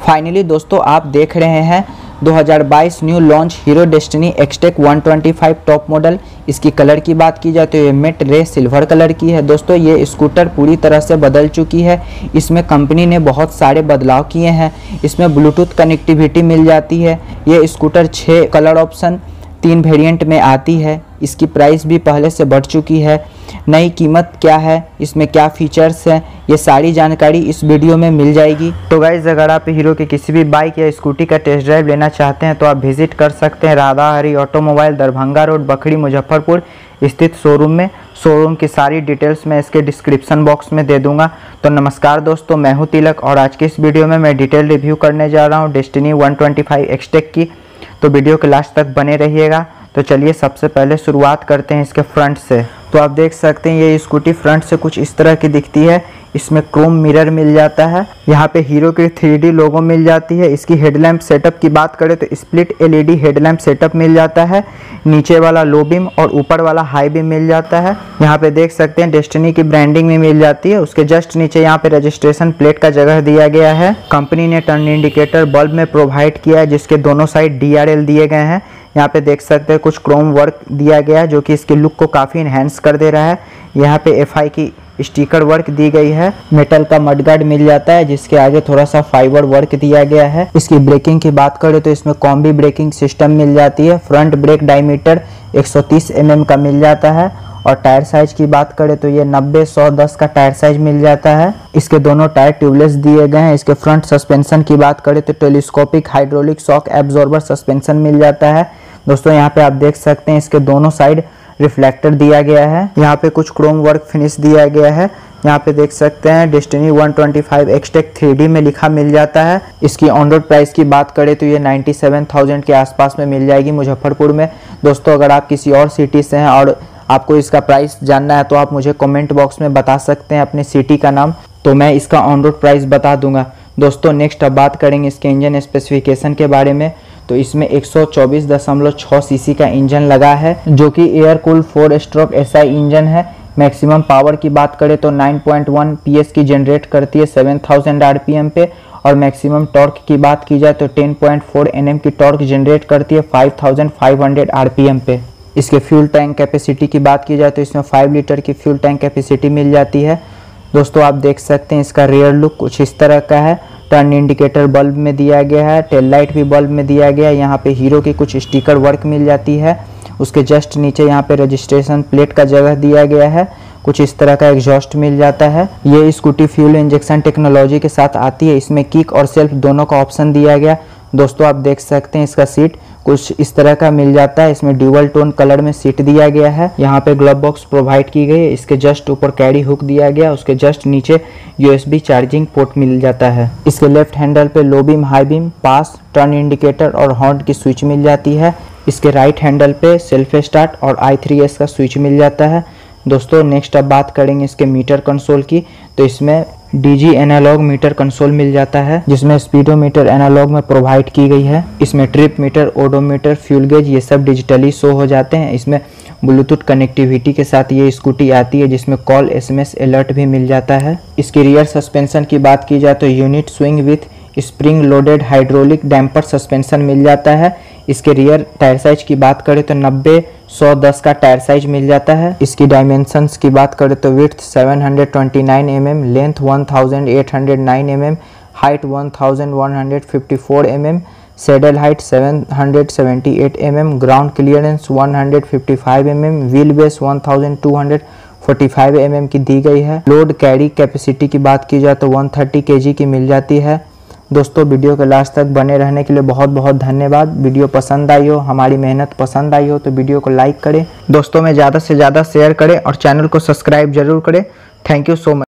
Finally दोस्तों आप देख रहे हैं 2022 new launch Hero Destini Xtec 125 top model. इसकी कलर की बात की जाए तो ये मेट रे सिल्वर कलर की है। दोस्तों ये स्कूटर पूरी तरह से बदल चुकी है। इसमें कंपनी ने बहुत सारे बदलाव किए हैं। इसमें ब्लूटूथ कनेक्टिविटी मिल जाती है। ये स्कूटर 6 कलर ऑप्शन 3 वेरिएंट में आती है। इसकी प्राइस भी पहले से बढ़ चुकी है। नई कीमत क्या है, इसमें क्या फीचर्स हैं, ये सारी जानकारी इस वीडियो में मिल जाएगी। तो गाइस अगर आप हीरो के किसी भी बाइक या स्कूटी का टेस्ट ड्राइव लेना चाहते हैं तो आप विजिट कर सकते हैं राधा हरी ऑटोमोबाइल, दरभंगा रोड, बखरी, मुजफ्फरपुर स्थित शोरूम में। शोरूम की सारी डिटेल्स मैं इसके डिस्क्रिप्शन बॉक्स में दे दूंगा। तो नमस्कार दोस्तों, मैं हूं तिलक और आज के इस वीडियो में मैं डिटेल रिव्यू करने जा रहा हूं डेस्टिनी 125 एक्सटेक की। तो वीडियो के लास्ट तक बने रहिएगा। तो चलिए सबसे पहले शुरुआत करते हैं इसके फ्रंट से। तो आप देख सकते हैं ये स्कूटी फ्रंट से कुछ इस तरह की दिखती है। इसमें क्रोम मिरर मिल जाता है। यहाँ पे हीरो की 3D लोगो मिल जाती है। इसकी हेडलैम्प सेटअप की बात करें तो स्प्लिट LED हेडलैम्प सेटअप मिल जाता है। नीचे वाला लो बीम और ऊपर वाला हाई बीम मिल जाता है। यहाँ पे देख सकते हैं डेस्टिनी की ब्रांडिंग में मिल जाती है। उसके जस्ट नीचे यहाँ पे रजिस्ट्रेशन प्लेट का जगह दिया गया है। कंपनी ने टर्न इंडिकेटर बल्ब में प्रोवाइड किया है जिसके दोनों साइड DRL दिए गए हैं। यहाँ पे देख सकते हैं कुछ क्रोम वर्क दिया गया है जो कि इसके लुक को काफ़ी इन्हेंस कर दे रहा है। यहाँ पे FI की स्टिकर वर्क दी गई है। मेटल का मडगार्ड मिल जाता है जिसके आगे थोड़ा सा फाइबर वर्क दिया गया है। इसकी ब्रेकिंग की बात करें तो इसमें कॉम्बी ब्रेकिंग सिस्टम मिल जाती है। फ्रंट ब्रेक डायमीटर 130 mm का मिल जाता है। और टायर साइज की बात करें तो ये 90-110 का टायर साइज मिल जाता है। इसके दोनों टायर ट्यूबलेस दिए गए हैं। इसके फ्रंट सस्पेंशन की बात करें तो telescopic hydraulic shock absorber suspension मिल जाता है। दोस्तों यहाँ पे आप देख सकते हैं इसके दोनों साइड रिफ्लेक्टर दिया गया है। यहाँ पे कुछ क्रोम वर्क फिनिश दिया गया है। यहाँ पे देख सकते हैं डेस्टिनी 125 एक्सटेक 3D में लिखा मिल जाता है। इसकी ऑन रोड प्राइस की बात करें तो ये 97,000 के आसपास में मिल जाएगी मुजफ्फरपुर में। दोस्तों अगर आप किसी और सिटी से हैं और आपको इसका प्राइस जानना है तो आप मुझे कमेंट बॉक्स में बता सकते हैं अपने सिटी का नाम, तो मैं इसका ऑन रोड प्राइस बता दूंगा। दोस्तों नेक्स्ट अब बात करेंगे इसके इंजन स्पेसिफिकेशन के बारे में। तो इसमें 124.6 सीसी का इंजन लगा है जो कि air cool 4 stroke SI engine है। मैक्सिमम पावर की बात करें तो 9.1 PS की जनरेट करती है 7000 RPM पे। और मैक्सिमम टॉर्क की बात की जाए तो 10.4 Nm की टॉर्क जनरेट करती है 5500 RPM पे। इसके फ्यूल टैंक कैपेसिटी की बात की जाए तो इसमें 5 लीटर की फ्यूल टैंक कैपेसिटी मिल जाती है। दोस्तों आप देख सकते हैं इसका रियर लुक कुछ इस तरह का है। टर्न इंडिकेटर बल्ब में दिया गया है। टेल लाइट भी बल्ब में दिया गया है। यहाँ पे हीरो की कुछ स्टिकर वर्क मिल जाती है। उसके जस्ट नीचे यहाँ पे रजिस्ट्रेशन प्लेट का जगह दिया गया है। कुछ इस तरह का एग्जॉस्ट मिल जाता है। ये स्कूटी फ्यूल इंजेक्शन टेक्नोलॉजी के साथ आती है। इसमें किक और सेल्फ दोनों का ऑप्शन दिया गया। दोस्तों आप देख सकते हैं इसका सीट कुछ इस तरह का मिल जाता है। इसमें ड्यूअल टोन कलर में सीट दिया गया है। यहाँ पे ग्लव बॉक्स प्रोवाइड की गई है। इसके जस्ट ऊपर कैरी हुक दिया गया। उसके जस्ट नीचे USB चार्जिंग पोर्ट मिल जाता है। इसके लेफ्ट हैंडल पे low beam, high beam, pass, turn indicator और हॉर्न की स्विच मिल जाती है। इसके राइट हैंडल पे सेल्फ स्टार्ट और I3S का स्विच मिल जाता है। दोस्तों नेक्स्ट अब बात करेंगे इसके मीटर कंसोल की। तो इसमें DG एनालॉग मीटर कंसोल मिल जाता है जिसमें स्पीडोमीटर एनालॉग में प्रोवाइड की गई है। इसमें trip meter, odometer, fuel gauge ये सब डिजिटली शो हो जाते हैं। इसमें ब्लूटूथ कनेक्टिविटी के साथ ये स्कूटी आती है जिसमें कॉल SMS अलर्ट भी मिल जाता है। इसकी रियर सस्पेंशन की बात की जाए तो unit swing with spring loaded hydraulic damper suspension मिल जाता है। इसके रियर टायर साइज की बात करें तो 90-110 का टायर साइज मिल जाता है। इसकी डायमेंशंस की बात करें तो width 729 mm, length 1809 mm, height 1154 mm, saddle height 778 mm, ground clearance 155 mm, wheel base 1245 mm की दी गई है। लोड कैरी कैपेसिटी की बात की जाए तो 130 kg की मिल जाती है। दोस्तों वीडियो के लास्ट तक बने रहने के लिए बहुत बहुत धन्यवाद। वीडियो पसंद आई हो, हमारी मेहनत पसंद आई हो तो वीडियो को लाइक करें, दोस्तों में ज़्यादा से ज़्यादा शेयर करें और चैनल को सब्सक्राइब जरूर करें। Thank you so much.